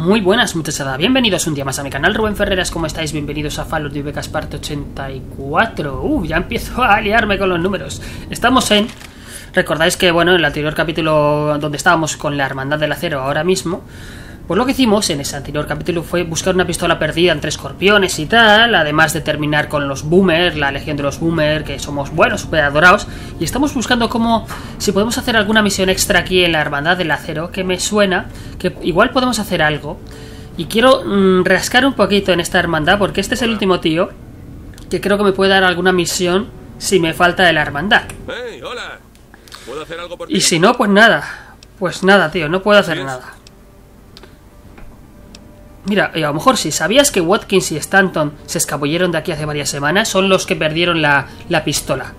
Muy buenas muchachada, bienvenidos un día más a mi canal. Rubén Ferreras, ¿cómo estáis? Bienvenidos a Fall of New Vegas parte 84. Ya empiezo a liarme con los números. Estamos en... Recordáis que, bueno, en el anterior capítulo donde estábamos con la Hermandad del Acero ahora mismo, pues lo que hicimos en ese anterior capítulo fue buscar una pistola perdida entre escorpiones y tal, además de terminar con los Boomer, la legión de los Boomer, que somos buenos, super adorados, y estamos buscando cómo, si podemos hacer alguna misión extra aquí en la Hermandad del Acero, que me suena que igual podemos hacer algo, y quiero rascar un poquito en esta hermandad, porque este es el último tío que creo que me puede dar alguna misión si me falta de la hermandad. Hey, hola. ¿Puedo hacer algo por ti? Y si no, pues nada, tío, no puedo hacer nada. Mira, a lo mejor si sabías que Watkins y Stanton se escabulleron de aquí hace varias semanas, son los que perdieron la pistola.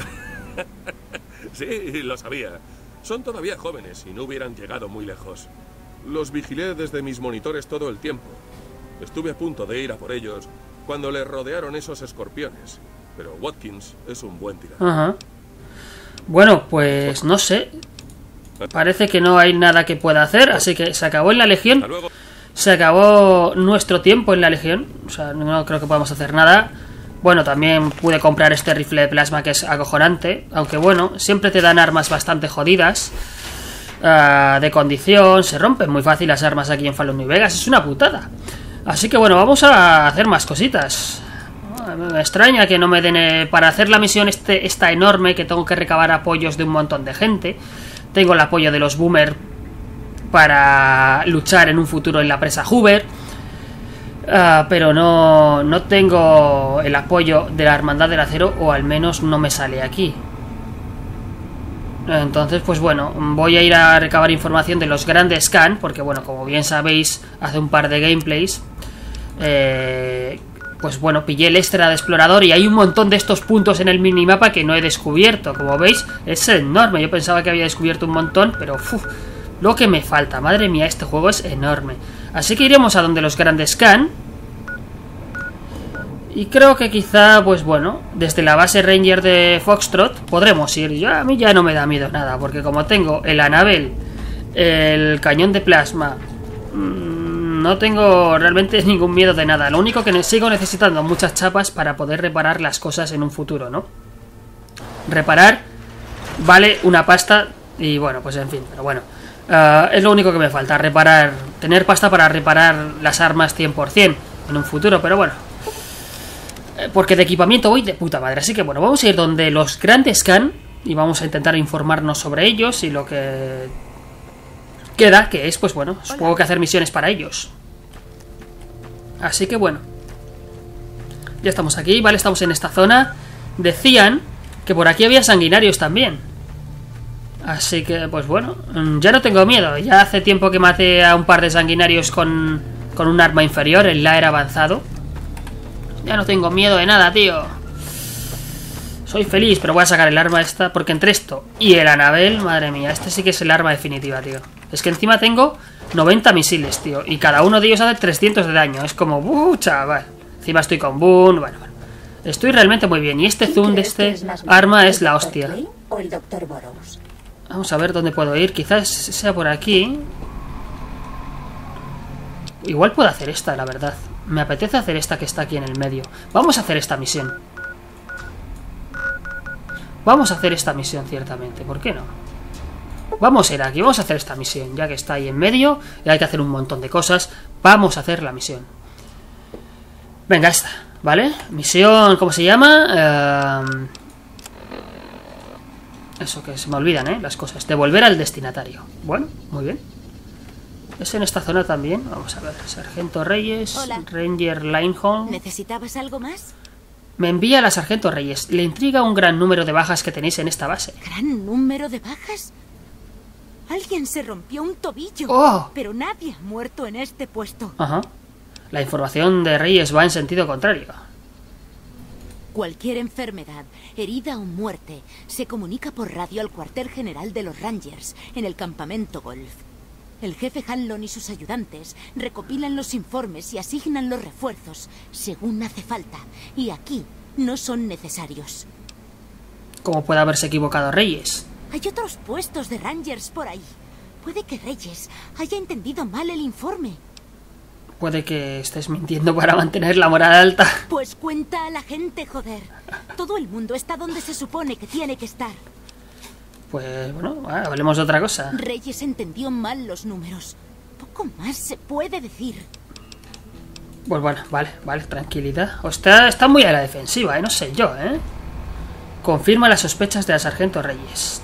Sí, lo sabía. Son todavía jóvenes y no hubieran llegado muy lejos. Los vigilé desde mis monitores todo el tiempo. Estuve a punto de ir a por ellos cuando les rodearon esos escorpiones. Pero Watkins es un buen tirador. Ajá. Bueno, pues no sé. Parece que no hay nada que pueda hacer, así que se acabó en la Legión. Hasta luego. Se acabó nuestro tiempo en la Legión. O sea, no creo que podamos hacer nada. Bueno, también pude comprar este rifle de plasma que es acojonante. Aunque bueno, siempre te dan armas bastante jodidas, de condición. Se rompen muy fácil las armas aquí en Fall of New Vegas. Es una putada. Así que bueno, vamos a hacer más cositas. Me extraña que no me den para hacer la misión esta enorme, que tengo que recabar apoyos de un montón de gente. Tengo el apoyo de los Boomer para luchar en un futuro en la presa Hoover, pero no tengo el apoyo de la Hermandad del Acero, o al menos no me sale aquí. Entonces pues bueno, voy a ir a recabar información de los grandes Scan, porque bueno, como bien sabéis, hace un par de gameplays pues bueno, pillé el extra de explorador y hay un montón de estos puntos en el minimapa que no he descubierto. Como veis, es enorme. Yo pensaba que había descubierto un montón, pero lo que me falta, madre mía, este juego es enorme. Así que iremos a donde los grandes Scan. Y creo que quizá, pues bueno, desde la base Ranger de Foxtrot podremos ir. A mí ya no me da miedo nada, porque como tengo el Anabel, el cañón de plasma, no tengo realmente ningún miedo de nada. Lo único que sigo necesitando muchas chapas para poder reparar las cosas en un futuro, ¿no? Reparar vale una pasta y bueno, pues en fin, pero bueno. Es lo único que me falta, reparar, tener pasta para reparar las armas 100% en un futuro, pero bueno. Porque de equipamiento voy de puta madre, así que bueno, vamos a ir donde los grandes Scan y vamos a intentar informarnos sobre ellos y lo que queda, que es, pues bueno, supongo que hacer misiones para ellos. Así que bueno, ya estamos aquí, vale, estamos en esta zona. Decían que por aquí había sanguinarios también. Así que, pues bueno, ya no tengo miedo. Ya hace tiempo que maté a un par de sanguinarios con un arma inferior, el Laer avanzado. Ya no tengo miedo de nada, tío. Soy feliz, pero voy a sacar el arma esta, porque entre esto y el Anabel, madre mía, este sí que es el arma definitiva, tío. Es que encima tengo 90 misiles, tío, y cada uno de ellos hace 300 de daño. Es como, chaval. Encima estoy con Boone, bueno. Estoy realmente muy bien. Y este zoom de este arma es la hostia. ¿O el Dr. Burroughs? Vamos a ver dónde puedo ir. Quizás sea por aquí. Igual puedo hacer esta, la verdad. Me apetece hacer esta que está aquí en el medio. Vamos a hacer esta misión. Vamos a hacer esta misión, ciertamente. ¿Por qué no? Vamos a ir aquí, vamos a hacer esta misión. Ya que está ahí en medio y hay que hacer un montón de cosas. Vamos a hacer la misión. Venga, esta, ¿vale? Misión, ¿cómo se llama? Eso que se me olvidan, las cosas. Devolver al destinatario. Bueno, muy bien. ¿Es en esta zona también? Vamos a ver. Sargento Reyes. Hola. Ranger Lineholm. ¿Necesitabas algo más? Me envía a la Sargento Reyes. Le intriga un gran número de bajas que tenéis en esta base. ¿Gran número de bajas? Alguien se rompió un tobillo. ¡Oh! Pero nadie ha muerto en este puesto. Ajá. La información de Reyes va en sentido contrario. Cualquier enfermedad, herida o muerte se comunica por radio al cuartel general de los Rangers en el campamento Golf. El jefe Hanlon y sus ayudantes recopilan los informes y asignan los refuerzos según hace falta, y aquí no son necesarios. ¿Cómo puede haberse equivocado Reyes? Hay otros puestos de Rangers por ahí. Puede que Reyes haya entendido mal el informe. Puede que estés mintiendo para mantener la moral alta. Pues cuenta a la gente, joder. Todo el mundo está donde se supone que tiene que estar. Pues bueno, hablemos de otra cosa. Reyes entendió mal los números. Poco más se puede decir. Pues bueno, vale, tranquilidad. Hostia, está muy a la defensiva, no sé yo, Confirma las sospechas de la sargento Reyes.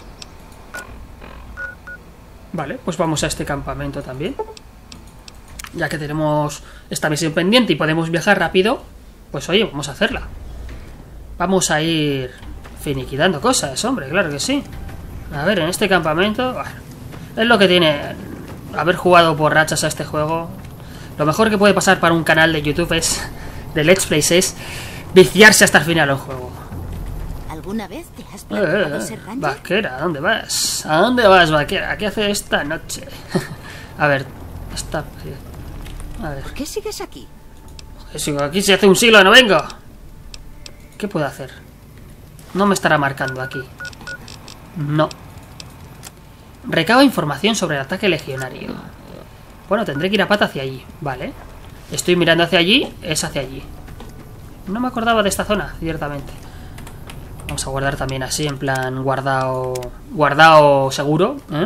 Vale, pues vamos a este campamento también. Ya que tenemos esta misión pendiente y podemos viajar rápido, pues oye, vamos a hacerla. Vamos a ir finiquitando cosas, hombre, claro que sí. A ver, en este campamento... Bueno, es lo que tiene haber jugado por rachas a este juego. Lo mejor que puede pasar para un canal de YouTube de Let's Plays es viciarse hasta el final del juego. ¿Alguna vez te has planteado ser ranger? Vaquera, ¿a dónde vas? ¿A dónde vas, vaquera? ¿Qué haces esta noche? A ver, está... A ver. ¿Por qué sigues aquí? Sigo aquí si hace un siglo que no vengo. ¿Qué puedo hacer? No me estará marcando aquí. No. Recaba información sobre el ataque legionario. Bueno, tendré que ir a pata hacia allí. Vale. Estoy mirando hacia allí, es hacia allí. No me acordaba de esta zona, ciertamente. Vamos a guardar también así, en plan guardado seguro, ¿eh?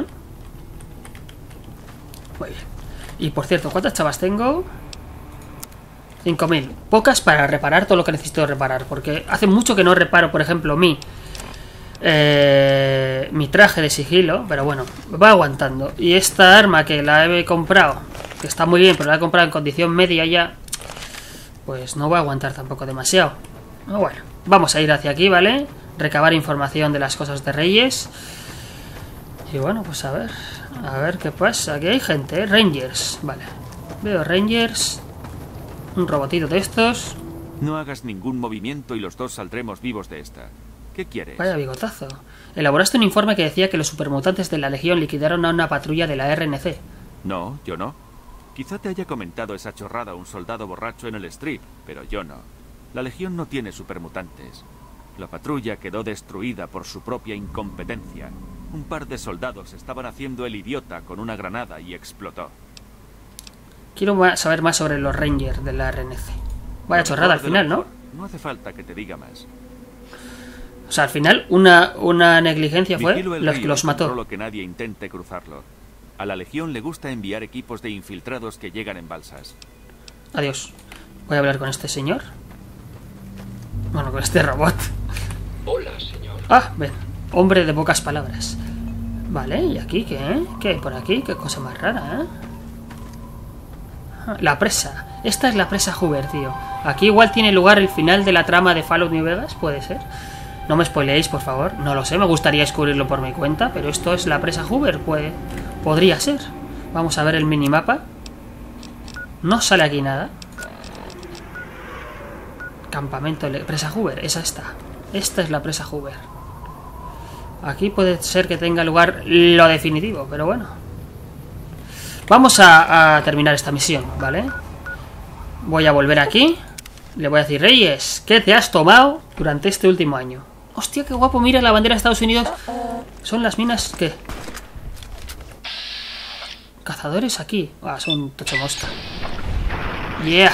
Muy bien. Y por cierto, ¿cuántas chavas tengo? 5000. Pocas para reparar todo lo que necesito reparar. Porque hace mucho que no reparo, por ejemplo, mi traje de sigilo. Pero bueno, va aguantando. Y esta arma que la he comprado, que está muy bien, pero la he comprado en condición media ya, pues no va a aguantar tampoco demasiado. Bueno, vamos a ir hacia aquí, ¿vale? Recabar información de las cosas de Reyes. Y bueno, pues a ver qué pasa. Aquí hay gente, Rangers. Vale, veo Rangers. Un robotito de estos. No hagas ningún movimiento y los dos saldremos vivos de esta. ¿Qué quieres? Vaya bigotazo. Elaboraste un informe que decía que los supermutantes de la Legión liquidaron a una patrulla de la RNC. No, yo no. Quizá te haya comentado esa chorrada un soldado borracho en el strip, pero yo no. La Legión no tiene supermutantes. La patrulla quedó destruida por su propia incompetencia. Un par de soldados estaban haciendo el idiota con una granada y explotó. Quiero saber más sobre los Rangers de la RNC. Vaya chorrada al final, ¿no? No hace falta que te diga más. O sea, al final una negligencia fue Vigilo el los que río, los mató. controlo que nadie intente cruzarlo. A la Legión le gusta enviar equipos de infiltrados que llegan en balsas. Adiós. Voy a hablar con este señor. Bueno, con este robot. Hola, señor. Ah, ven. Hombre de pocas palabras. Vale, ¿y aquí qué? ¿Qué hay por aquí? Qué cosa más rara, La presa. Esta es la presa Hoover, tío. Aquí igual tiene lugar el final de la trama de Fallout New Vegas, puede ser. No me spoileéis, por favor. No lo sé, me gustaría descubrirlo por mi cuenta, pero esto es la presa Hoover, podría ser. Vamos a ver el minimapa. No sale aquí nada. Campamento, presa Hoover, esa está. Esta es la presa Hoover. Aquí puede ser que tenga lugar lo definitivo, pero bueno. Vamos a terminar esta misión, ¿vale? Voy a volver aquí. Le voy a decir, Reyes, ¿qué te has tomado durante este último año? Hostia, qué guapo, mira la bandera de Estados Unidos. Son las minas, ¿qué? Cazadores aquí. Ah, son tochomosca. Yeah.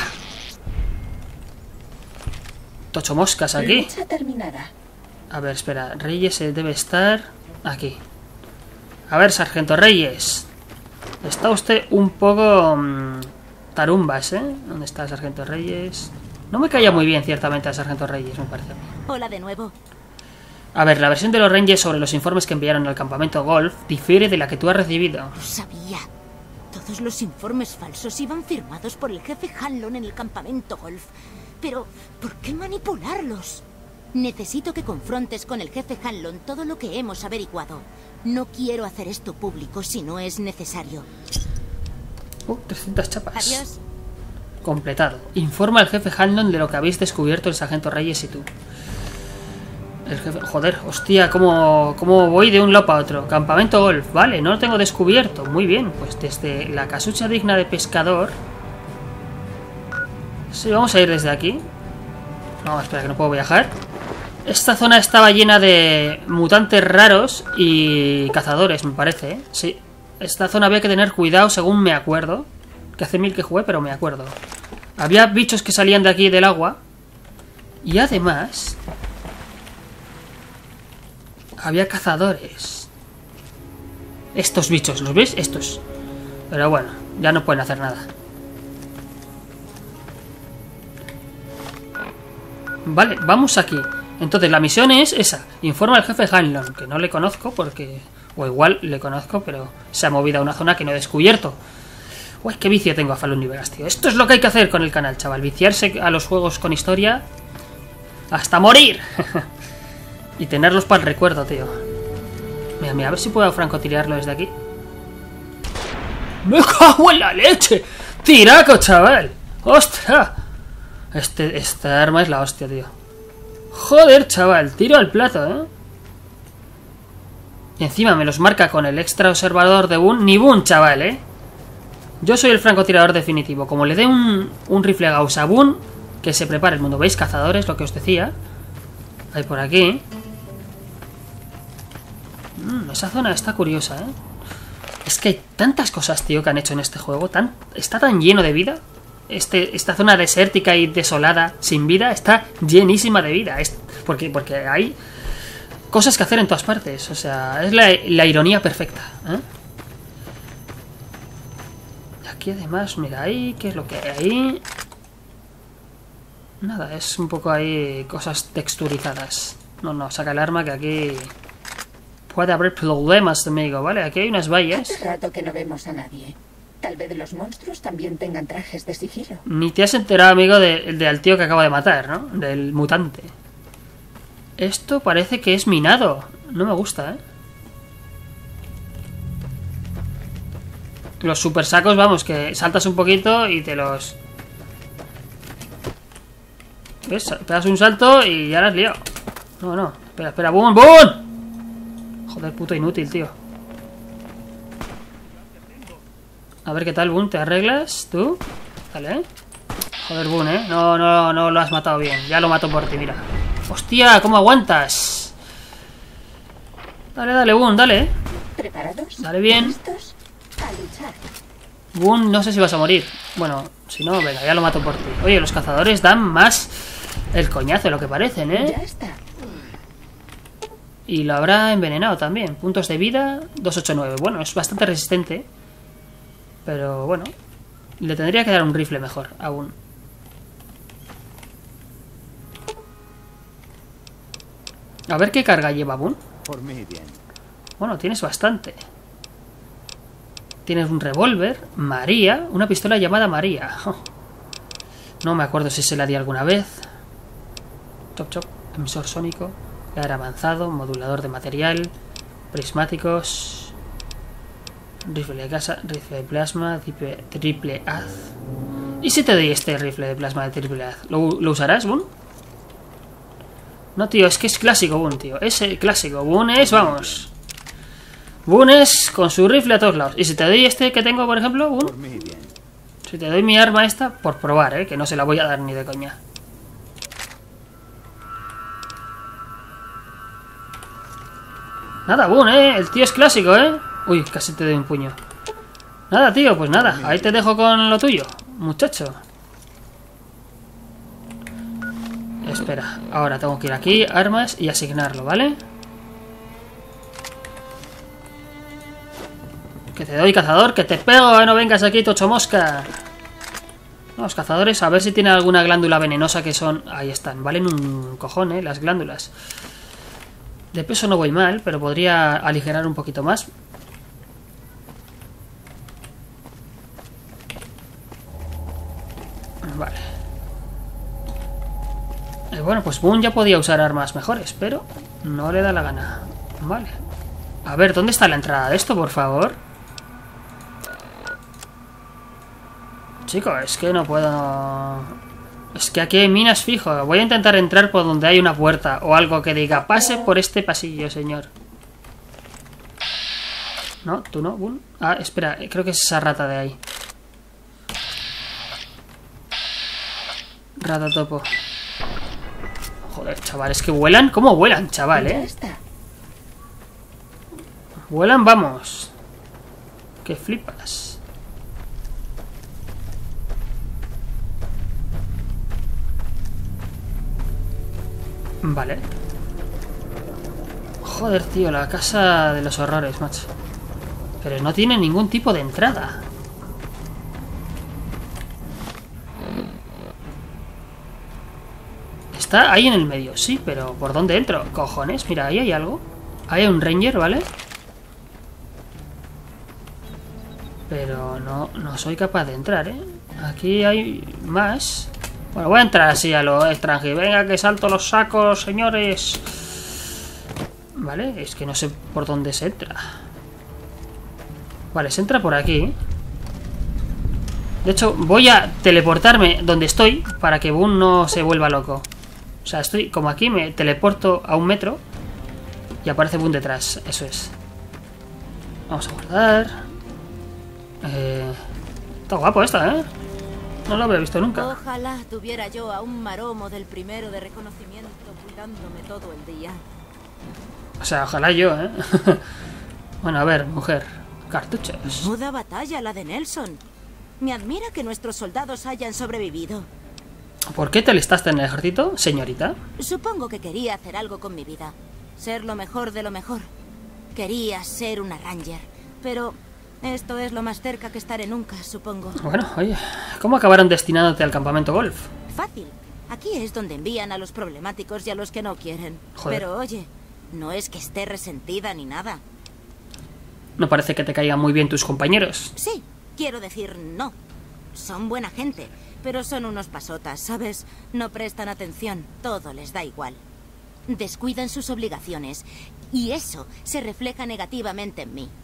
Tochomoscas aquí. A ver, espera. Reyes debe estar aquí. A ver, sargento Reyes. Está usted un poco tarumbas, ¿eh? ¿Dónde está el sargento Reyes? No me caía muy bien, ciertamente, al sargento Reyes, me parece. Hola de nuevo. A ver, la versión de los Rangers sobre los informes que enviaron al campamento Golf difiere de la que tú has recibido. Lo sabía. Todos los informes falsos iban firmados por el jefe Hanlon en el campamento Golf. Pero, ¿por qué manipularlos? Necesito que confrontes con el jefe Hanlon todo lo que hemos averiguado. No quiero hacer esto público si no es necesario. 300 chapas. Adiós. Completado. Informa al jefe Hanlon de lo que habéis descubierto el sargento Reyes y tú. El jefe... Joder, hostia, ¿cómo voy de un lado para otro? Campamento Golf, vale, no lo tengo descubierto. Muy bien, pues desde la casucha digna de pescador. Sí, vamos a ir desde aquí. No, espera, que no puedo viajar. Esta zona estaba llena de mutantes raros y cazadores, me parece, ¿eh? Sí, esta zona había que tener cuidado, según me acuerdo. Que hace 1000 que jugué, pero me acuerdo. Había bichos que salían de aquí del agua. Y además... había cazadores. Estos bichos, ¿los veis? Estos. Pero bueno, ya no pueden hacer nada. Vale, vamos aquí. Entonces la misión es esa. Informa al jefe Hanlon, que no le conozco porque... o igual le conozco, pero se ha movido a una zona que no he descubierto. Uy, qué vicio tengo a Fallout New Vegas, tío. Esto es lo que hay que hacer con el canal, chaval. Viciarse a los juegos con historia hasta morir. Y tenerlos para el recuerdo, tío. Mira, mira, a ver si puedo francotirearlo desde aquí. ¡Me cago en la leche! ¡Tiraco, chaval! ¡Ostras! Esta arma es la hostia, tío. Joder, chaval, tiro al plato, ¿eh? Y encima me los marca con el extra observador de Boone. Ni Boone, chaval, ¿eh? Yo soy el francotirador definitivo. Como le dé un rifle Gauss a Boone, que se prepare el mundo. ¿Veis? Cazadores, lo que os decía. Hay por aquí. Esa zona está curiosa, ¿eh? Es que hay tantas cosas, tío, que han hecho en este juego. Está tan lleno de vida. Esta zona desértica y desolada, sin vida, está llenísima de vida. Porque hay cosas que hacer en todas partes. O sea, es la ironía perfecta, ¿eh? Aquí además, mira ahí, ¿qué es lo que hay ahí? Nada, es un poco ahí cosas texturizadas. No, saca el arma que aquí puede haber problemas, amigo, ¿vale? Aquí hay unas vallas. Hace rato que no vemos a nadie. Tal vez los monstruos también tengan trajes de sigilo. Ni te has enterado, amigo, del tío que acaba de matar, ¿no? Del mutante. Esto parece que es minado. No me gusta, ¿eh? Los super sacos, vamos, que saltas un poquito y te los... ¿ves? Te das un salto y ya la has liado. No. Espera. ¡Boom! Joder, puto inútil, tío. A ver qué tal, Boone. ¿Te arreglas? ¿Tú? Dale, ¿eh? Joder, Boone, ¿eh? No lo has matado bien. Ya lo mato por ti, mira. ¡Hostia! ¿Cómo aguantas? Dale, Boone, dale, ¿eh? ¿Preparados? Dale bien. ¿Listos? A luchar. Boone, no sé si vas a morir. Bueno, si no, venga, ya lo mato por ti. Oye, los cazadores dan más el coñazo de lo que parecen, ¿eh? Ya está. Y lo habrá envenenado también. Puntos de vida, 289. Bueno, es bastante resistente. Pero bueno, le tendría que dar un rifle mejor aún. A ver qué carga lleva Boone. Por mí, bien. Bueno, tienes bastante. Tienes un revólver, María, una pistola llamada María. Oh. No me acuerdo si se la di alguna vez. Chop, emisor sónico, radar avanzado, modulador de material, prismáticos, rifle de casa, rifle de plasma, triple haz. ¿Y si te doy este rifle de plasma de triple haz? ¿Lo usarás, Boone? No, tío, es que es clásico Boone, tío. Es el clásico. Boone es, vamos. Boone es con su rifle a todos lados. Y si te doy este que tengo, por ejemplo, Boone, si te doy mi arma esta, por probar, que no se la voy a dar ni de coña. Nada, Boone, el tío es clásico, Uy, casi te doy un puño. Nada, tío, pues nada. Ahí te dejo con lo tuyo, muchacho. Espera, ahora tengo que ir aquí, armas y asignarlo, ¿vale? Que te doy, cazador, que te pego, no vengas aquí, tocho mosca. No, los cazadores, a ver si tienen alguna glándula venenosa que son... Ahí están, valen un cojón, las glándulas. De peso no voy mal, pero podría aligerar un poquito más. Vale. Bueno, pues Boone ya podía usar armas mejores, pero no le da la gana. Vale. A ver, ¿dónde está la entrada de esto, por favor? Chico, es que no puedo... Es que aquí hay minas fijo. Voy a intentar entrar por donde hay una puerta o algo que diga, pase por este pasillo, señor. No, tú no, Boone. Ah, espera, creo que es esa rata de ahí. Rata topo. Joder, chaval, es que vuelan. ¿Cómo vuelan, chaval, Ya está. Vuelan, vamos. Que flipas. Vale. Joder, tío, la casa de los horrores, macho. Pero no tiene ningún tipo de entrada. Está ahí en el medio, sí, pero ¿por dónde entro? Cojones, mira, ahí hay algo. Ahí hay un ranger, ¿vale? Pero no soy capaz de entrar, ¿eh? Aquí hay más. Bueno, voy a entrar así a lo extranjero. Venga, que salto los sacos, señores. Vale, es que no sé por dónde se entra. Vale, se entra por aquí. De hecho, voy a teleportarme donde estoy para que Boone no se vuelva loco. O sea, estoy como aquí, me teleporto a 1 metro y aparece Boone detrás. Eso es. Vamos a guardar. Está guapo esto, ¿eh? No lo había visto nunca. Ojalá tuviera yo a un maromo del primero de reconocimiento cuidándome todo el día. O sea, ojalá yo, ¿eh? Bueno, a ver, mujer. Cartuchos. Menuda batalla la de Nelson. Me admira que nuestros soldados hayan sobrevivido. ¿Por qué te alistaste en el ejército, señorita? Supongo que quería hacer algo con mi vida. Ser lo mejor de lo mejor. Quería ser una ranger. Pero esto es lo más cerca que estaré nunca, supongo. Bueno, oye, ¿cómo acabaron destinándote al campamento golf? Fácil. Aquí es donde envían a los problemáticos y a los que no quieren. Joder. Pero oye, no es que esté resentida ni nada. No parece que te caigan muy bien tus compañeros. Sí, quiero decir no. Son buena gente, pero son unos pasotas, ¿sabes? No prestan atención, todo les da igual. Descuidan sus obligaciones y eso se refleja negativamente en mí.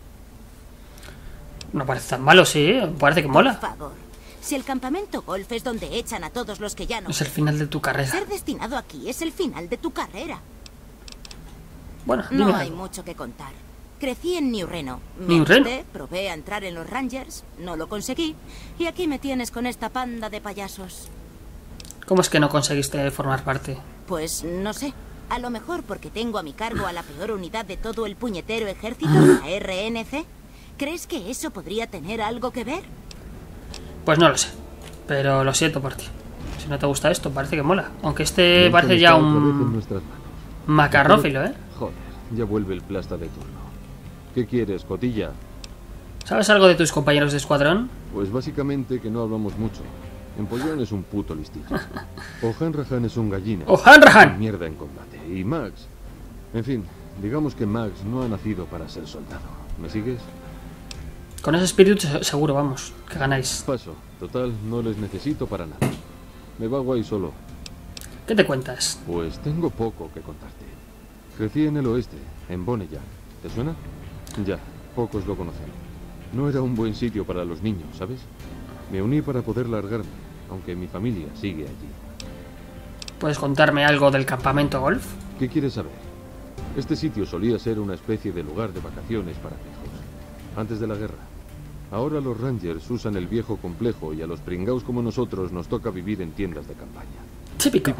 No parece tan malo, sí, parece que mola. Por favor, si el campamento golf es donde echan a todos los que ya no... Es el final de tu carrera. Ser destinado aquí es el final de tu carrera. Bueno, dime No hay algo. mucho que contar. Crecí en New Reno. ¿New Reno? Probé a entrar en los Rangers, no lo conseguí, y aquí me tienes con esta panda de payasos. ¿Cómo es que no conseguiste formar parte? Pues no sé. A lo mejor porque tengo a mi cargo a la peor unidad de todo el puñetero ejército, la RNC. ¿Crees que eso podría tener algo que ver? Pues no lo sé, pero lo siento por ti. Si no te gusta esto, parece que mola. Aunque este parece ya un macarrófilo, ¿eh? Joder, ya vuelve el plasta de turno. ¿Qué quieres, cotilla? ¿Sabes algo de tus compañeros de escuadrón? Pues básicamente que no hablamos mucho. Empollón es un puto listillo. O'Hanrahan es un gallina. ¡O'Hanrahan! Mierda en combate. Y Max... En fin, digamos que Max no ha nacido para ser soldado. ¿Me sigues? Con ese espíritu seguro, vamos, que ganáis. Paso. Total, no les necesito para nada. Me vago ahí solo. ¿Qué te cuentas? Pues tengo poco que contarte. Crecí en el oeste, en Boneyard. ¿Te suena? Ya, pocos lo conocen. No era un buen sitio para los niños, ¿sabes? Me uní para poder largarme, aunque mi familia sigue allí. ¿Puedes contarme algo del campamento golf? ¿Qué quieres saber? Este sitio solía ser una especie de lugar de vacaciones para viejos, antes de la guerra. Ahora los Rangers usan el viejo complejo y a los pringaos como nosotros nos toca vivir en tiendas de campaña. Típico.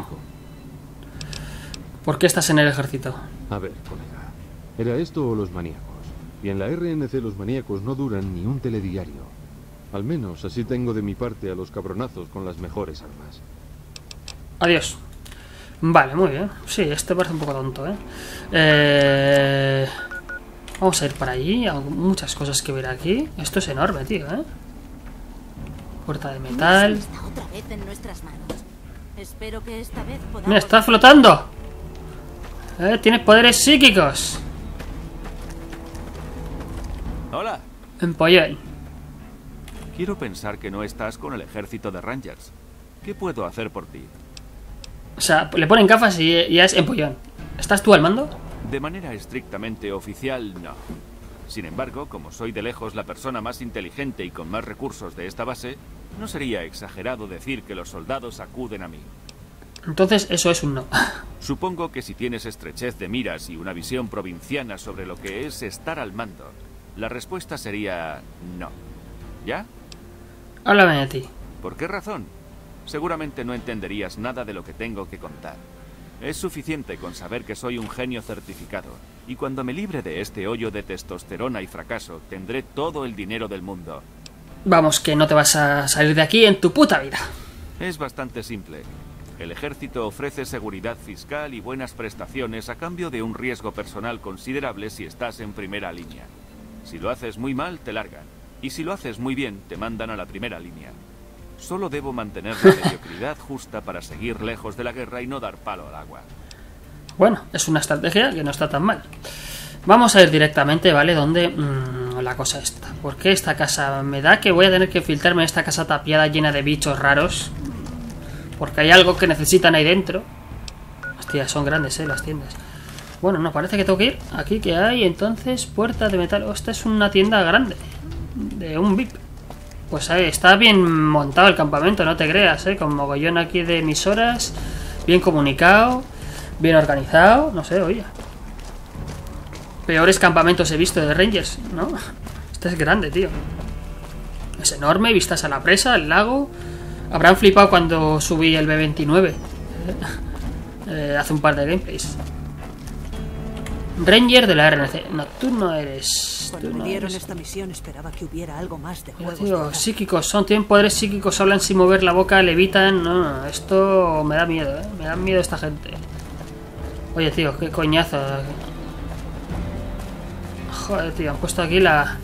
¿Por qué estás en el ejército? A ver, colega, ¿era esto o los maníacos? Y en la RNC los maníacos no duran ni un telediario. Al menos así tengo de mi parte a los cabronazos con las mejores armas. Adiós. Vale, muy bien. Sí, este parece un poco tonto, ¿eh? Vamos a ir para allí. Hay muchas cosas que ver aquí. Esto es enorme, tío, ¿eh? Puerta de metal. Está otra vez en nuestras manos. Espero que esta vez podamos... ¡Mira, está flotando! Tiene poderes psíquicos. Hola. Empollón. Quiero pensar que no estás con el ejército de Rangers. ¿Qué puedo hacer por ti? O sea, le ponen gafas y ya es empollón. ¿Estás tú al mando? De manera estrictamente oficial, no. Sin embargo, como soy de lejos la persona más inteligente y con más recursos de esta base, no sería exagerado decir que los soldados acuden a mí. Entonces eso es un no. Supongo que si tienes estrechez de miras y una visión provinciana sobre lo que es estar al mando, la respuesta sería no. ¿Ya? Háblame de ti. ¿Por qué razón? Seguramente no entenderías nada de lo que tengo que contar. Es suficiente con saber que soy un genio certificado, y cuando me libre de este hoyo de testosterona y fracaso, tendré todo el dinero del mundo. Vamos, que no te vas a salir de aquí en tu puta vida. Es bastante simple. El ejército ofrece seguridad fiscal y buenas prestaciones a cambio de un riesgo personal considerable si estás en primera línea. Si lo haces muy mal, te largan. Y si lo haces muy bien, te mandan a la primera línea. Solo debo mantener la mediocridad justa para seguir lejos de la guerra y no dar palo al agua. Bueno, es una estrategia que no está tan mal. Vamos a ir directamente, ¿vale? Donde la cosa está. Porque esta casa me da que voy a tener que filtrarme en esta casa tapiada llena de bichos raros. Porque hay algo que necesitan ahí dentro. Hostia, son grandes, las tiendas. Bueno, no, parece que tengo que ir aquí que hay. Entonces, puerta de metal. Oh, esta es una tienda grande. De un VIP. Pues ahí está bien montado el campamento, no te creas, con mogollón aquí de emisoras. Bien comunicado. Bien organizado. No sé, oye. Peores campamentos he visto de Rangers, ¿no? Este es grande, tío. Es enorme, vistas a la presa, al lago. Habrán flipado cuando subí el B29 hace un par de gameplays. Ranger de la RNC. No, tú no eres. Cuando me dieron esta misión esperaba que hubiera algo más de juegos. Tío, psíquicos, tienen poderes psíquicos, hablan sin mover la boca, levitan. No, esto me da miedo, me da miedo esta gente. Oye, tío, qué coñazo. Joder, tío, han puesto aquí la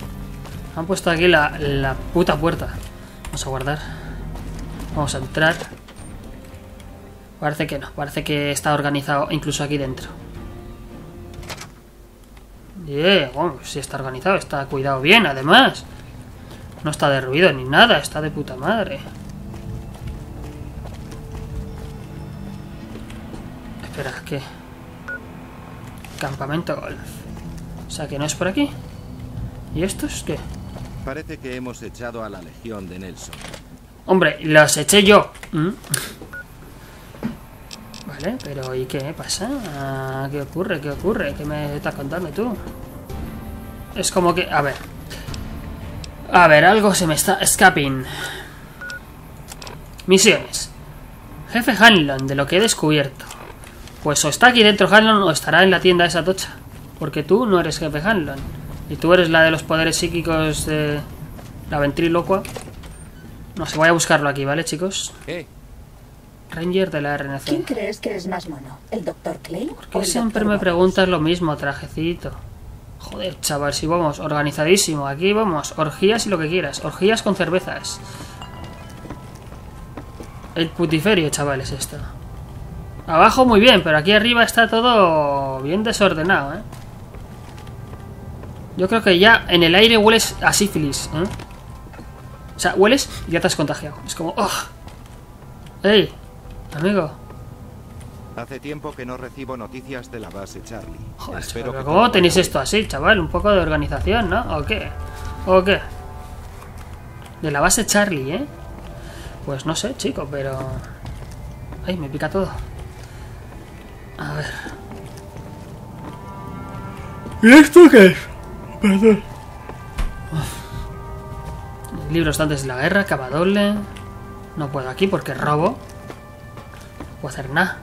puta puerta. Vamos a guardar. Vamos a entrar. Parece que no, parece que está organizado incluso aquí dentro. Bueno, sí está organizado, está cuidado bien, además. No está derruido ni nada, está de puta madre. Espera, ¿qué? Campamento golf. O sea, que no es por aquí. ¿Y esto es qué? Parece que hemos echado a la legión de Nelson. Hombre, los eché yo. Vale, pero ¿y qué pasa? ¿Qué ocurre? ¿Qué ocurre? ¿Qué me estás contando tú? Es como que... A ver, algo se me está escaping. Misiones. Jefe Hanlon, de lo que he descubierto. Pues o está aquí dentro Hanlon o estará en la tienda esa tocha. Porque tú no eres jefe Hanlon. Y tú eres la de los poderes psíquicos de... la ventrílocua. No sé, voy a buscarlo aquí, ¿vale, chicos? Ranger de la RNC. ¿Quién crees que es más mono? ¿El Dr. Clay? ¿Por qué siempre me preguntas lo mismo, trajecito? Joder, chaval, si vamos, organizadísimo. Aquí vamos, orgías y lo que quieras. Orgías con cervezas. El putiferio, chaval, es esto. Abajo muy bien, pero aquí arriba está todo bien desordenado, Yo creo que ya en el aire hueles a sífilis, O sea, hueles y ya te has contagiado. Es como... ¡Oh! ¡Ey! Amigo. Hace tiempo que no recibo noticias de la base Charlie. Joder, pero ¿cómo tenéis esto así, chaval? Un poco de organización, ¿no? ¿O qué? ¿O qué? De la base Charlie, Pues no sé, chico, pero... Ay, me pica todo. A ver... ¿Y esto qué es? Perdón. Libros antes de la guerra, cava doble. No puedo aquí porque robo. No puedo hacer nada.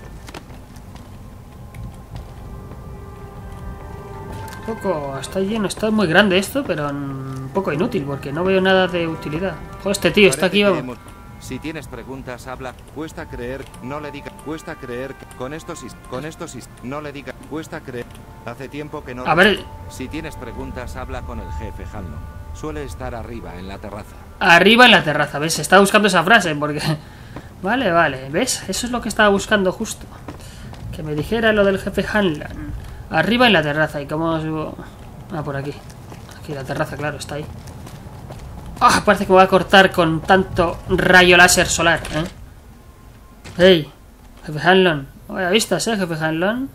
Un poco... Está lleno, está muy grande esto, pero un poco inútil porque no veo nada de utilidad. Joder, este tío está aquí, vamos. Si tienes preguntas, habla. Cuesta creer, no le diga. Cuesta creer. Con estos no le diga. Cuesta creer. Hace tiempo que no. A ver. Si tienes preguntas, habla con el jefe Hanlon. Suele estar arriba en la terraza. Arriba en la terraza, ¿ves? Estaba buscando esa frase porque... Vale, ¿ves? Eso es lo que estaba buscando justo. Que me dijera lo del jefe Hanlon. Arriba en la terraza. ¿Y cómo subo? Ah, por aquí. Aquí la terraza, claro, está ahí. ¡Ah! Parece que me va a cortar con tanto rayo láser solar, ¡Ey! Jefe Hanlon. Vaya vistas, jefe Hanlon.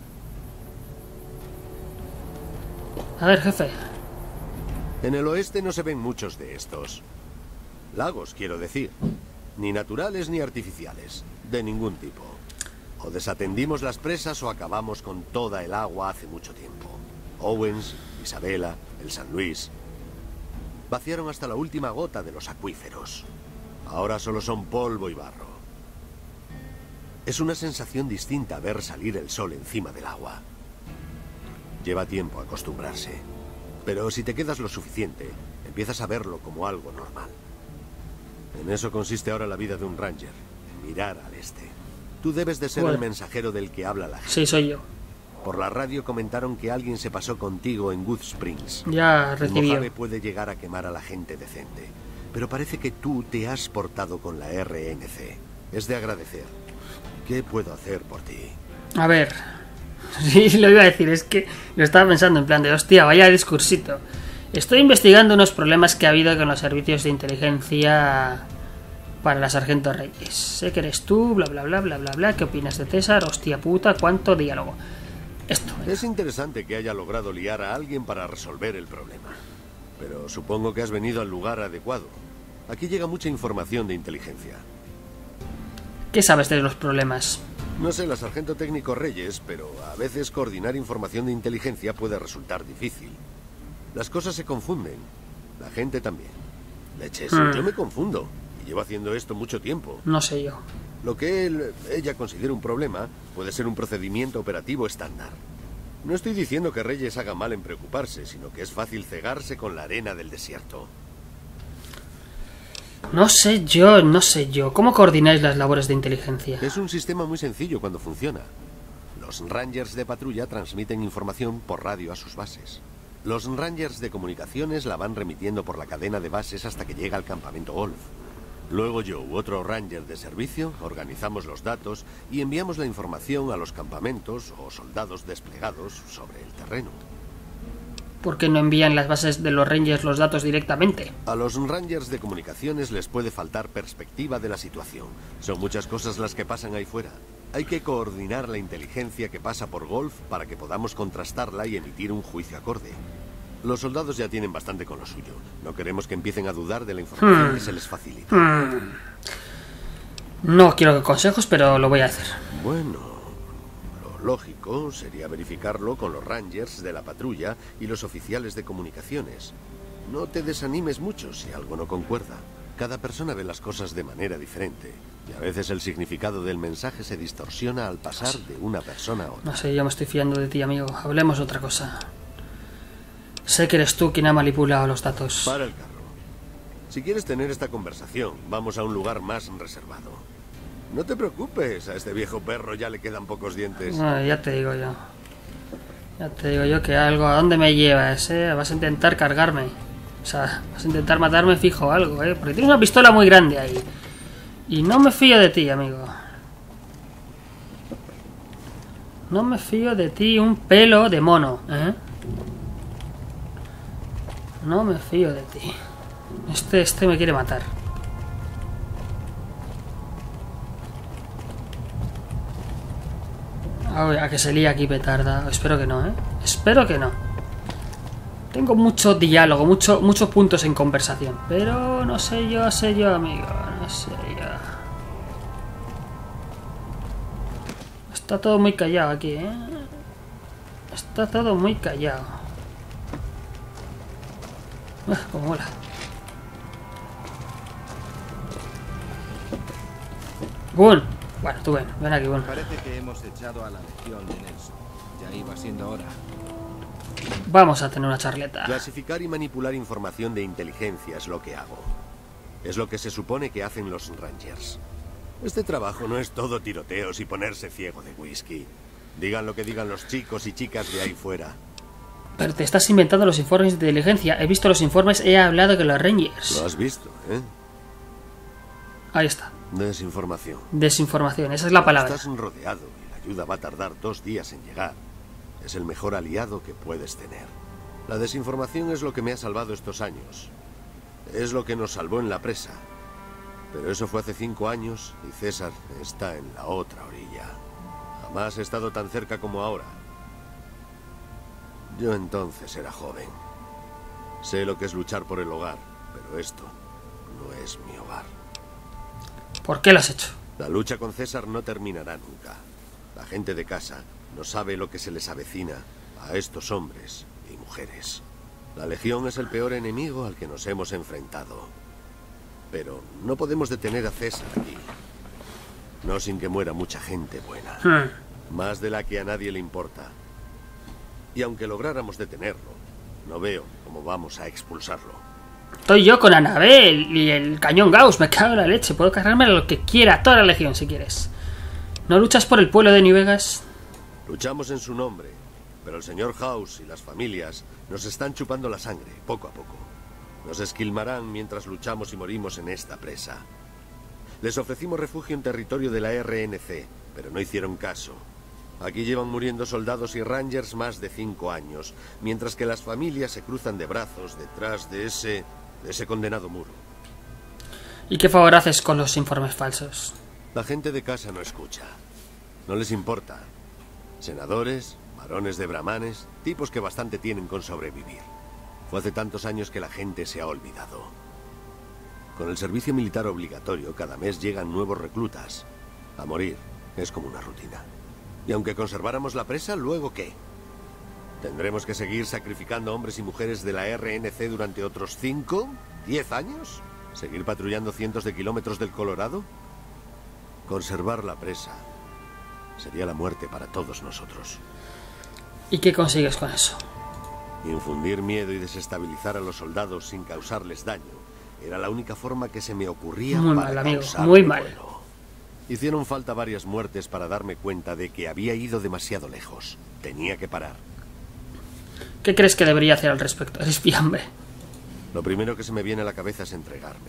A ver, jefe. En el oeste no se ven muchos de estos. Lagos, quiero decir. Ni naturales ni artificiales. De ningún tipo. O desatendimos las presas o acabamos con toda el agua hace mucho tiempo. Owens, Isabela, el San Luis... Vaciaron hasta la última gota de los acuíferos. Ahora solo son polvo y barro. Es una sensación distinta ver salir el sol encima del agua. Lleva tiempo acostumbrarse. Pero si te quedas lo suficiente, empiezas a verlo como algo normal. En eso consiste ahora la vida de un ranger, en mirar al este. Tú debes de ser Bueno. el mensajero del que habla la gente. Sí, soy yo. Por la radio comentaron que alguien se pasó contigo en Good Springs. Ya El recibí. Mojave puede llegar a quemar a la gente decente. Pero parece que tú te has portado con la RNC. Es de agradecer. ¿Qué puedo hacer por ti? A ver. Sí, lo iba a decir. Es que lo estaba pensando en plan de hostia, vaya discursito. Estoy investigando unos problemas que ha habido con los servicios de inteligencia para la Sargento Reyes. Sé que eres tú, bla bla bla bla bla bla. ¿Qué opinas de César? Hostia puta, cuánto diálogo. Esto. Es interesante que haya logrado liar a alguien para resolver el problema. Pero supongo que has venido al lugar adecuado. Aquí llega mucha información de inteligencia. ¿Qué sabes de los problemas? No sé la Sargento Técnico Reyes, pero a veces coordinar información de inteligencia puede resultar difícil. Las cosas se confunden. La gente también. Leches, yo me confundo. Y llevo haciendo esto mucho tiempo. No sé yo. Lo que ella considera un problema puede ser un procedimiento operativo estándar. No estoy diciendo que Reyes haga mal en preocuparse, sino que es fácil cegarse con la arena del desierto. No sé yo. ¿Cómo coordináis las labores de inteligencia? Es un sistema muy sencillo cuando funciona. Los Rangers de patrulla transmiten información por radio a sus bases. Los Rangers de comunicaciones la van remitiendo por la cadena de bases hasta que llega al campamento Golf. Luego yo u otro Ranger de servicio organizamos los datos y enviamos la información a los campamentos o soldados desplegados sobre el terreno. ¿Por qué no envían las bases de los Rangers los datos directamente? A los Rangers de comunicaciones les puede faltar perspectiva de la situación. Son muchas cosas las que pasan ahí fuera. Hay que coordinar la inteligencia que pasa por Golf para que podamos contrastarla y emitir un juicio acorde. Los soldados ya tienen bastante con lo suyo. No queremos que empiecen a dudar de la información que se les facilita. No quiero consejos, pero lo voy a hacer. Bueno, lo lógico sería verificarlo con los Rangers de la patrulla y los oficiales de comunicaciones. No te desanimes mucho si algo no concuerda. Cada persona ve las cosas de manera diferente. Y a veces el significado del mensaje se distorsiona al pasar de una persona a otra. No sé, yo me estoy fiando de ti, amigo. Hablemos de otra cosa. Sé que eres tú quien ha manipulado los datos. Para el carro. Si quieres tener esta conversación, vamos a un lugar más reservado. No te preocupes, a este viejo perro ya le quedan pocos dientes. Ya te digo yo. Ya te digo yo que algo... ¿A dónde me llevas, Vas a intentar cargarme. O sea, vas a intentar matarme fijo algo, Porque tienes una pistola muy grande ahí. Y no me fío de ti, amigo. No me fío de ti un pelo de mono, No me fío de ti. Este me quiere matar. A que se lía aquí petarda. Espero que no, Espero que no. Tengo mucho diálogo, muchos puntos en conversación. Pero no sé yo, amigo. No sé yo. Está todo muy callado aquí, Está todo muy callado. Como mola. Bueno, tú ven aquí, Parece que hemos echado a la legión de Nelson. Ya iba siendo hora. Vamos a tener una charleta. Clasificar y manipular información de inteligencia es lo que hago. Es lo que se supone que hacen los Rangers. Este trabajo no es todo tiroteos y ponerse ciego de whisky. Digan lo que digan los chicos y chicas de ahí fuera. Pero te estás inventando los informes de inteligencia. He visto los informes, he hablado con los Rangers. Lo has visto, Ahí está. Desinformación. Desinformación, esa es la palabra. Estás rodeado y la ayuda va a tardar 2 días en llegar. Es el mejor aliado que puedes tener. La desinformación es lo que me ha salvado estos años. Es lo que nos salvó en la presa. Pero eso fue hace 5 años y César está en la otra orilla. Jamás he estado tan cerca como ahora. Yo entonces era joven. Sé lo que es luchar por el hogar, pero esto no es mi hogar. ¿Por qué lo has hecho? La lucha con César no terminará nunca. La gente de casa no sabe lo que se les avecina a estos hombres y mujeres. La Legión es el peor enemigo al que nos hemos enfrentado. Pero no podemos detener a César aquí. No sin que muera mucha gente buena. Más de la que a nadie le importa. Y aunque lográramos detenerlo, no veo cómo vamos a expulsarlo. Estoy yo con Annabel y el cañón Gauss, me cago en la leche. Puedo cargarme lo que quiera, toda la legión si quieres. ¿No luchas por el pueblo de New Vegas? Luchamos en su nombre, pero el señor House y las familias nos están chupando la sangre, poco a poco. Nos esquilmarán mientras luchamos y morimos en esta presa. Les ofrecimos refugio en territorio de la RNC, pero no hicieron caso. Aquí llevan muriendo soldados y rangers más de 5 años, mientras que las familias se cruzan de brazos detrás de ese condenado muro. ¿Y qué favor haces con los informes falsos? La gente de casa no escucha. No les importa. Senadores, varones de brahmanes, tipos que bastante tienen con sobrevivir. Fue hace tantos años que la gente se ha olvidado. Con el servicio militar obligatorio, cada mes llegan nuevos reclutas. A morir es como una rutina. Y aunque conserváramos la presa, ¿luego qué? ¿Tendremos que seguir sacrificando hombres y mujeres de la RNC durante otros 5, 10 años? ¿Seguir patrullando cientos de kilómetros del Colorado? Conservar la presa sería la muerte para todos nosotros. ¿Y qué consigues con eso? Infundir miedo y desestabilizar a los soldados sin causarles daño era la única forma que se me ocurría muy para mal, amigo, causar muy mal. duelo. Hicieron falta varias muertes para darme cuenta de que había ido demasiado lejos. Tenía que parar. ¿Qué crees que debería hacer al respecto? Eres fiambre. Lo primero que se me viene a la cabeza es entregarme.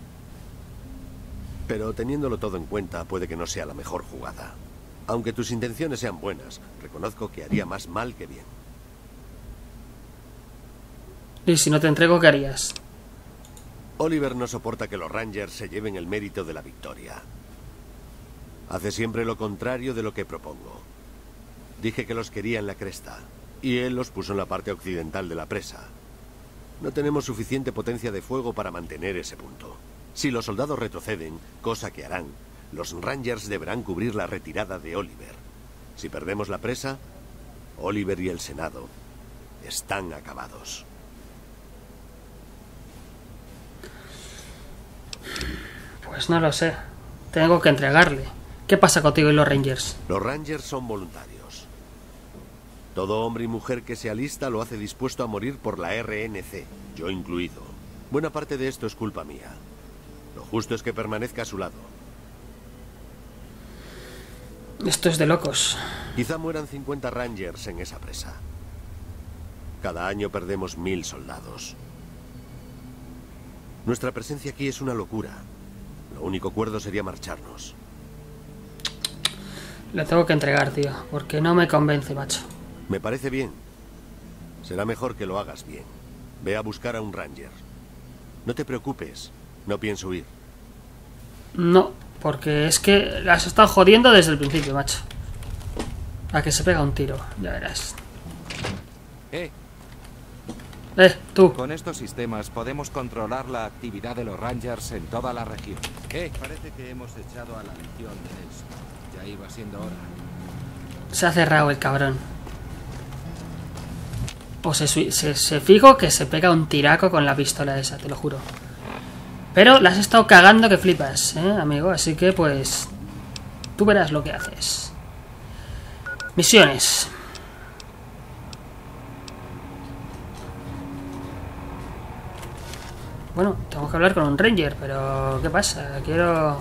Pero teniéndolo todo en cuenta, puede que no sea la mejor jugada. Aunque tus intenciones sean buenas, reconozco que haría más mal que bien. ¿Y si no te entrego, qué harías? Oliver no soporta que los Rangers se lleven el mérito de la victoria. Hace siempre lo contrario de lo que propongo. Dije que los quería en la cresta, y él los puso en la parte occidental de la presa. No tenemos suficiente potencia de fuego para mantener ese punto. Si los soldados retroceden, cosa que harán, los Rangers deberán cubrir la retirada de Oliver. Si perdemos la presa, Oliver y el Senado están acabados. Pues no lo sé. Tengo que entregarle. ¿Qué pasa contigo y los Rangers? Los Rangers son voluntarios. Todo hombre y mujer que se alista lo hace dispuesto a morir por la RNC, yo incluido. Buena parte de esto es culpa mía. Lo justo es que permanezca a su lado. Esto es de locos. Quizá mueran 50 Rangers en esa presa. Cada año perdemos 1000 soldados. Nuestra presencia aquí es una locura. Lo único cuerdo sería marcharnos. Le tengo que entregar, tío, porque no me convence, macho. Me parece bien. Será mejor que lo hagas bien. Ve a buscar a un Ranger. No te preocupes, no pienso huir. No, porque es que las has estado jodiendo desde el principio, macho. A que se pega un tiro, ya verás. Tú. Con estos sistemas podemos controlar la actividad de los Rangers en toda la región. Parece que hemos echado a la legión de Nelson. Ya iba siendo hora. Se ha cerrado el cabrón. O se fijo que se pega un tiraco con la pistola esa, te lo juro. Pero la has estado cagando que flipas, amigo. Así que pues tú verás lo que haces. Misiones. Bueno, tengo que hablar con un Ranger, pero ¿qué pasa? Quiero...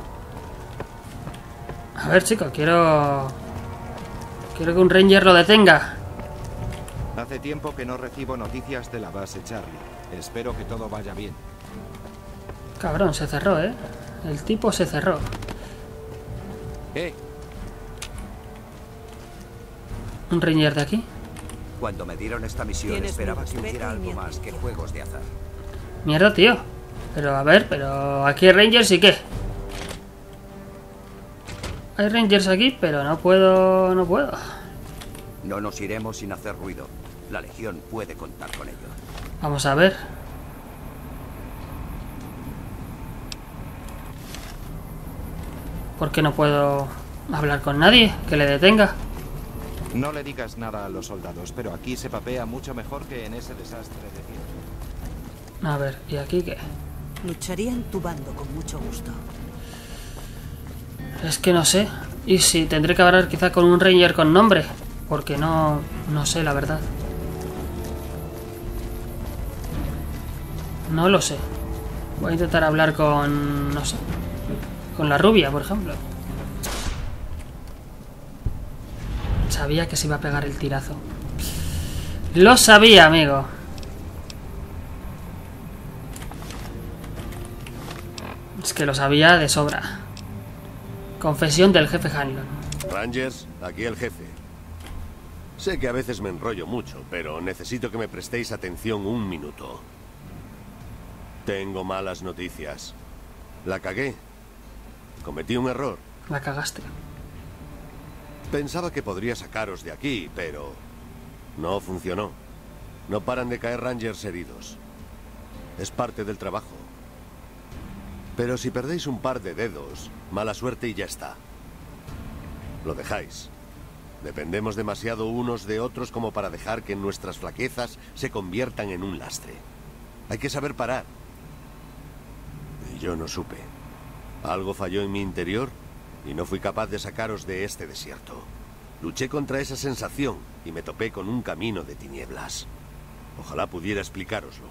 A ver, chico, quiero que un Ranger lo detenga. Hace tiempo que no recibo noticias de la base Charlie. Espero que todo vaya bien. Cabrón, se cerró, ¿eh? El tipo se cerró. ¿Un Ranger de aquí? Cuando me dieron esta misión esperaba que hubiera algo más que juegos de azar. Mierda, tío. Pero a ver, pero aquí hay Rangers y qué. Hay Rangers aquí, pero no puedo. No nos iremos sin hacer ruido. La Legión puede contar con ello. Vamos a ver. ¿Por qué no puedo hablar con nadie que le detenga? No le digas nada a los soldados, pero aquí se papea mucho mejor que en ese desastre de tiempo. A ver, ¿y aquí qué? Lucharía en tu bando con mucho gusto. Es que no sé. Y si tendré que hablar quizá con un Ranger con nombre. Porque no sé, la verdad. No lo sé. Voy a intentar hablar con... no sé. Con la rubia, por ejemplo. Sabía que se iba a pegar el tirazo. Lo sabía, amigo. Es que lo sabía de sobra. Confesión del jefe Hanlon. Rangers, aquí el jefe. Sé que a veces me enrollo mucho, pero necesito que me prestéis atención un minuto. Tengo malas noticias. La cagué. Cometí un error. La cagaste. Pensaba que podría sacaros de aquí, pero no funcionó. No paran de caer Rangers heridos. Es parte del trabajo. Pero si perdéis un par de dedos, mala suerte y ya está. Lo dejáis. Dependemos demasiado unos de otros como para dejar que nuestras flaquezas se conviertan en un lastre. Hay que saber parar. Y yo no supe. Algo falló en mi interior y no fui capaz de sacaros de este desierto. Luché contra esa sensación y me topé con un camino de tinieblas. Ojalá pudiera explicároslo.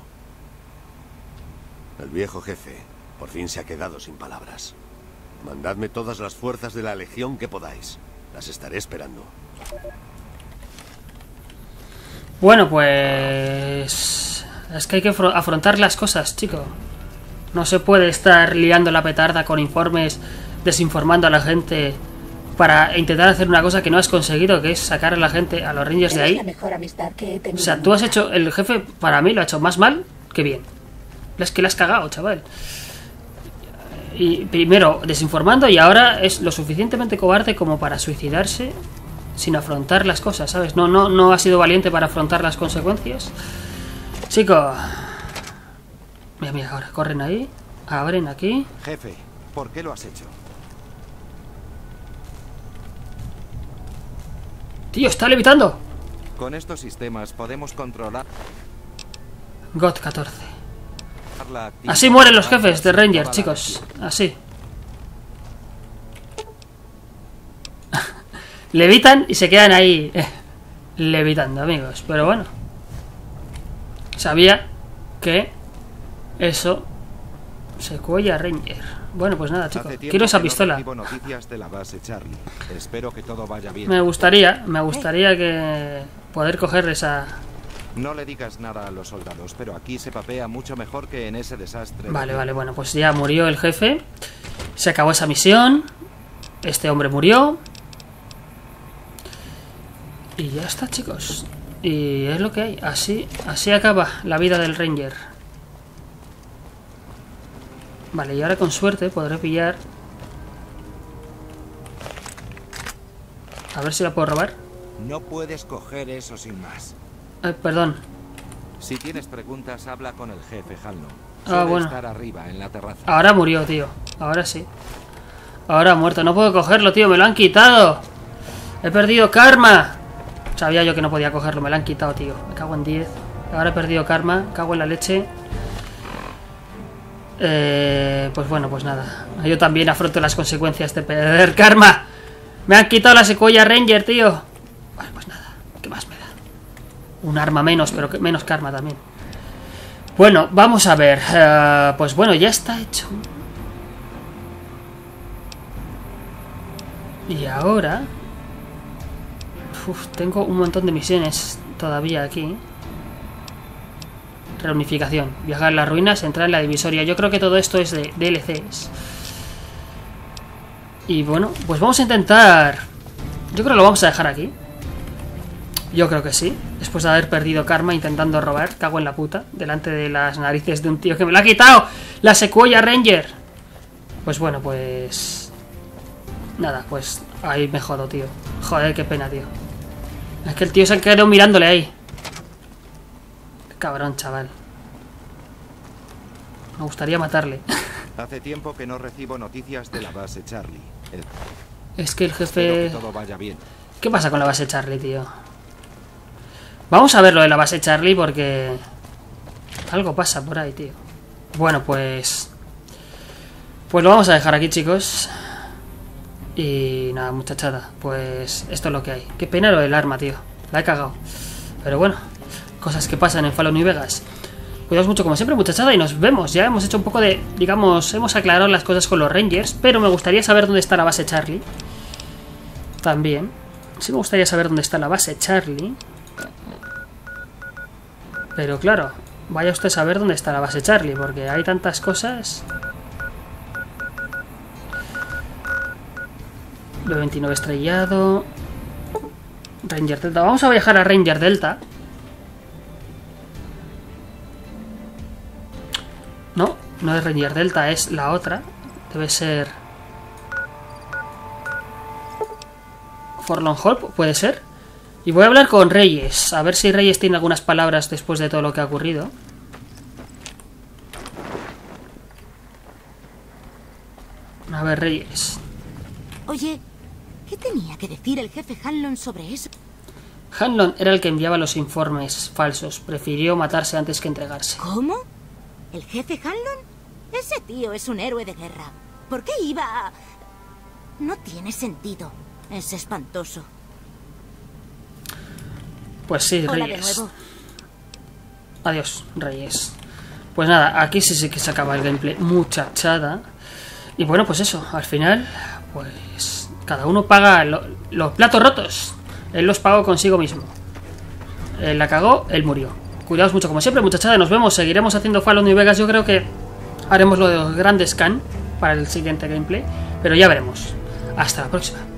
El viejo jefe por fin se ha quedado sin palabras. Mandadme todas las fuerzas de la Legión que podáis. Las estaré esperando. Bueno, pues... es que hay que afrontar las cosas, chico. No se puede estar liando la petarda con informes, desinformando a la gente para intentar hacer una cosa que no has conseguido, que es sacar a la gente, a los Rangers de ahí. La mejor amistad que he tenido. O sea, tú has hecho... el jefe, para mí, lo ha hecho más mal que bien. Es que le has cagado, chaval. Y primero desinformando y ahora es lo suficientemente cobarde como para suicidarse sin afrontar las cosas, ¿sabes? No ha sido valiente para afrontar las consecuencias. Chico. Mira, ahora corren ahí. Abren aquí. Jefe, ¿por qué lo has hecho? Tío, está levitando. Con estos sistemas podemos controlar... God 14. Así mueren los jefes de Ranger, chicos. Así. Levitan y se quedan ahí levitando, amigos. Pero bueno, sabía que eso se cuella Ranger. Bueno, pues nada, chicos. Quiero esa pistola. Me gustaría que poder coger esa... No le digas nada a los soldados, pero aquí se papea mucho mejor que en ese desastre. Vale, bueno, pues ya murió el jefe. Se acabó esa misión. Este hombre murió. Y ya está, chicos. Y es lo que hay. Así acaba la vida del Ranger. Vale, y ahora con suerte podré pillar... A ver si la puedo robar. No puedes coger eso sin más. Perdón. Si tienes preguntas, habla con el jefe Hanlon. Bueno. Estar arriba en la terraza. Ahora murió, tío. Ahora sí. Ahora ha muerto. No puedo cogerlo, tío. Me lo han quitado. He perdido karma. Sabía yo que no podía cogerlo. Me lo han quitado, tío. Me cago en 10. Ahora he perdido karma. Cago en la leche. Pues bueno, pues nada. Yo también afronto las consecuencias de perder karma. Me han quitado la secuoya Ranger, tío. Vale, pues nada. ¿Qué más me da? Un arma menos, pero menos karma también. Bueno, vamos a ver. Pues bueno, ya está hecho. Y ahora... tengo un montón de misiones todavía aquí. Reunificación. Viajar a las ruinas, entrar en la divisoria. Yo creo que todo esto es de DLCs. Y bueno, pues vamos a intentar... Yo creo que lo vamos a dejar aquí. Yo creo que sí. Después de haber perdido karma intentando robar. Cago en la puta. Delante de las narices de un tío que me lo ha quitado. La secuoya Ranger. Pues bueno, pues... nada, pues... ahí me jodo, tío. Joder, qué pena, tío. Es que el tío se quedó mirándole ahí. Qué cabrón, chaval. Me gustaría matarle. Hace tiempo que no recibo noticias de la base Charlie. Es que el jefe... Espero que todo vaya bien. ¿Qué pasa con la base Charlie, tío? Vamos a ver lo de la base Charlie porque... algo pasa por ahí, tío. Bueno, pues... pues lo vamos a dejar aquí, chicos. Y nada, muchachada. Pues esto es lo que hay. Qué pena lo del arma, tío. La he cagado. Pero bueno, cosas que pasan en Fallout New Vegas. Cuidaos mucho como siempre, muchachada, y nos vemos. Ya hemos hecho un poco de... digamos, hemos aclarado las cosas con los Rangers, pero me gustaría saber dónde está la base Charlie. También. Sí me gustaría saber dónde está la base Charlie. Pero claro, vaya usted a saber dónde está la base Charlie, porque hay tantas cosas. B-29 estrellado. Ranger Delta. Vamos a viajar a Ranger Delta. No, no es Ranger Delta, es la otra. Debe ser Forlorn Hope, puede ser. Y voy a hablar con Reyes, a ver si Reyes tiene algunas palabras después de todo lo que ha ocurrido. A ver, Reyes. Oye, ¿qué tenía que decir el jefe Hanlon sobre eso? Hanlon era el que enviaba los informes falsos. Prefirió matarse antes que entregarse. ¿Cómo? ¿El jefe Hanlon? Ese tío es un héroe de guerra. ¿Por qué iba a...? No tiene sentido. Es espantoso. Pues sí, Hola Reyes. de nuevo. Adiós, Reyes. Pues nada, aquí sí que se acaba el gameplay. Muchachada. Y bueno, pues eso, al final, pues cada uno paga los platos rotos. Él los pagó consigo mismo. Él la cagó, él murió. Cuidaos mucho como siempre, muchachada. Nos vemos, seguiremos haciendo Fallout New Vegas. Yo creo que haremos lo de los grandes scan para el siguiente gameplay. Pero ya veremos. Hasta la próxima.